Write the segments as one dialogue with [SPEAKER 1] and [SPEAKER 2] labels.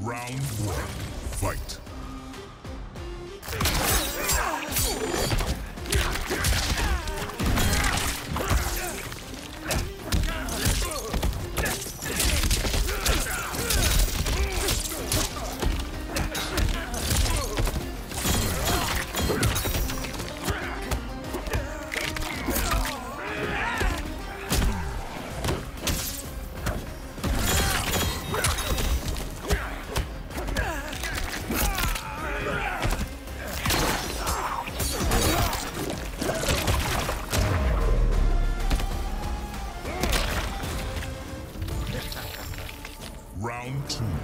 [SPEAKER 1] Round one, fight. Round two,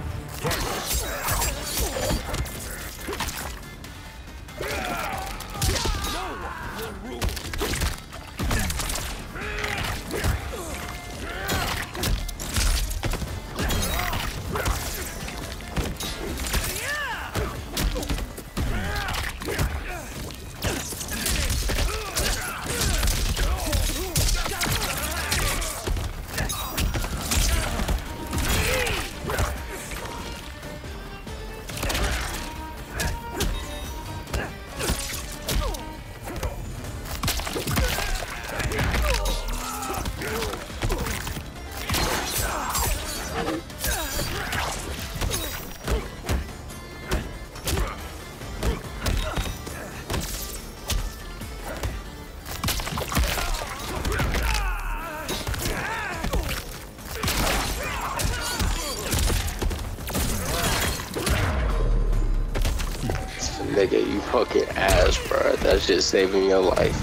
[SPEAKER 2] Nigga, you fucking ass, bro. That's just saving your life.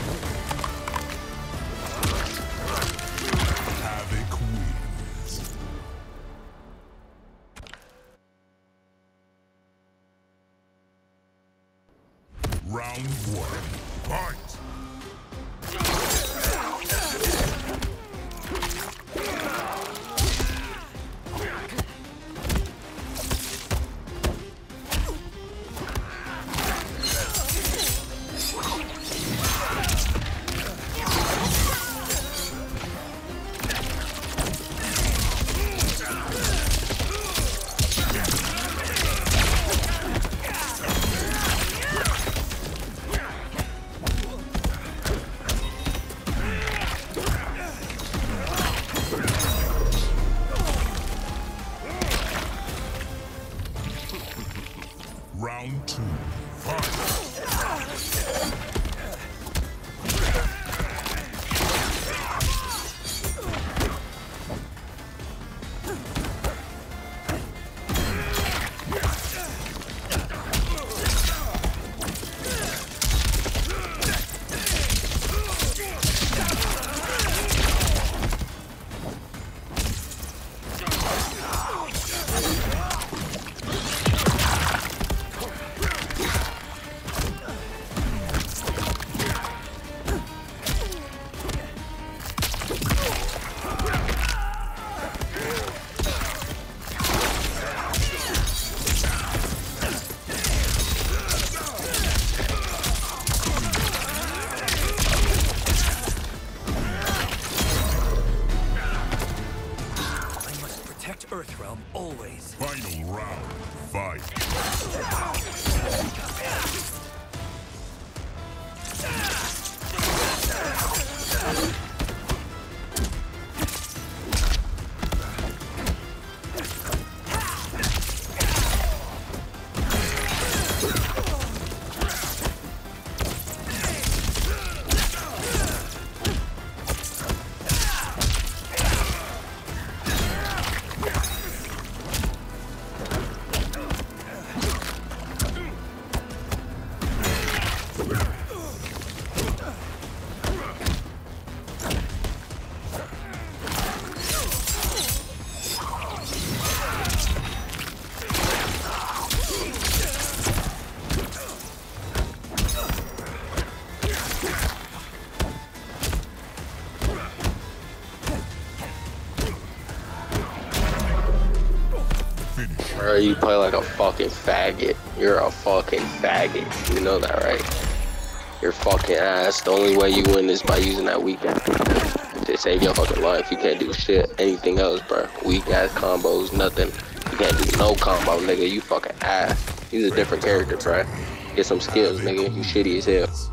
[SPEAKER 1] Havoc wins. Round one, fight. Round two, fight.
[SPEAKER 3] Earthrealm always.
[SPEAKER 1] Final round, fight.
[SPEAKER 2] Bro, you play like a fucking faggot. You're a fucking faggot. You know that, right? You're fucking ass. The only way you win is by using that weak ass to save your fucking life. You can't do shit. Anything else, bro. Weak ass combos, nothing. You can't do no combo, nigga. You fucking ass. He's a different character, bruh. Get some skills, nigga. You shitty as hell.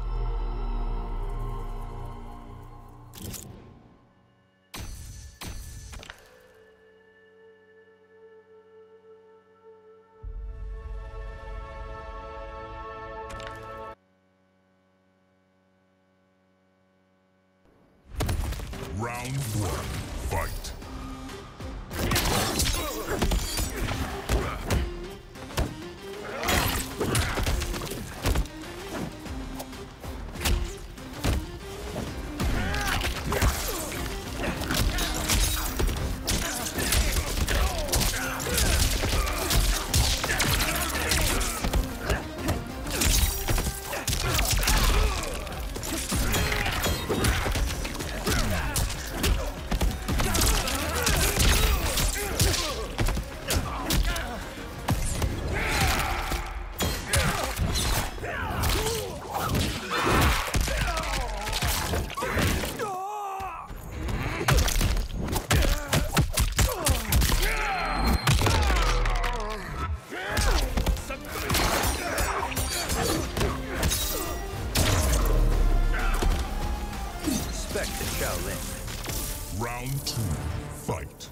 [SPEAKER 1] Round one, fight. Round two, fight.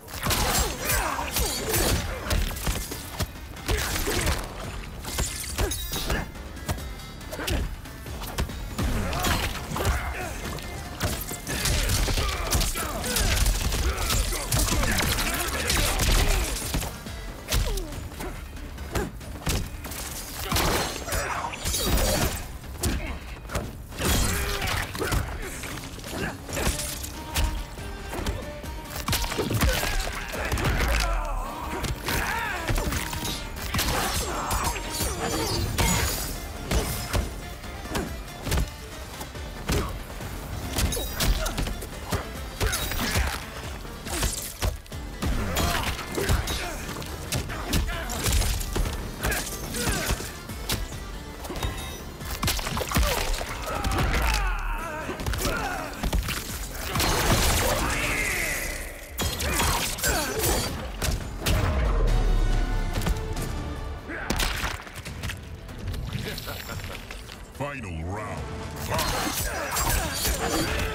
[SPEAKER 1] Final round, fight.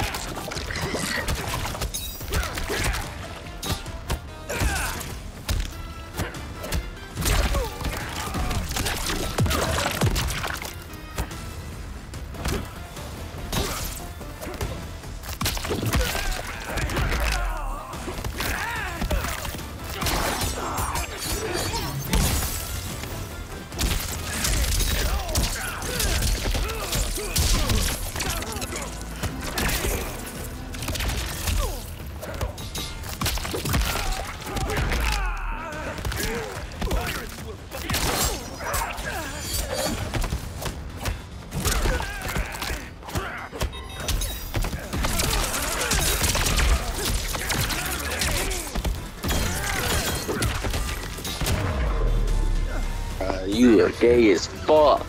[SPEAKER 2] You are gay as fuck.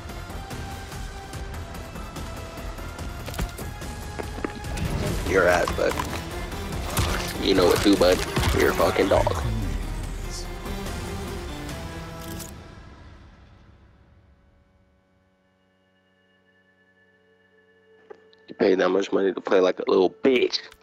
[SPEAKER 2] Your ass, bud. You know what to do, bud. You're a fucking dog. You paid that much money to play like a little bitch.